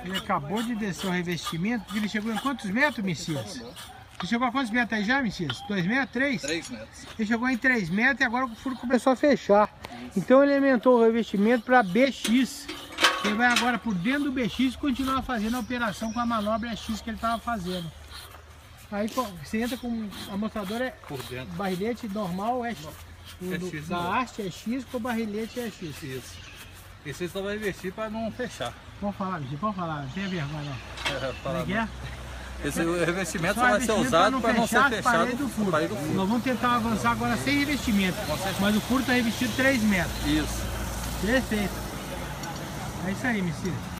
Ele acabou de descer o revestimento. Ele chegou em quantos metros, Messias? Ele chegou a quantos metros aí já, Messias? 2 metros? 3? 3 metros. Ele chegou em 3 metros e agora o furo começou a fechar. Então ele aumentou o revestimento para BX. Ele vai agora por dentro do BX e continuar fazendo a operação com a manobra X que ele estava fazendo. Aí você entra com a amostradora Por dentro. Barrilete normal é X da mesmo. haste é X, com o barrilete é X. Isso. E você só vai investir para não fechar. Pode falar, Vicky, pode falar, não tenha vergonha não. Como é que é? Esse revestimento Só só vai ser revestimento usado para não ser as fechado paredes do furo. parede do furo. Nós vamos tentar avançar agora sem revestimento, mas o furo está revestido 3 metros. Isso. Perfeito. É isso aí, Messias.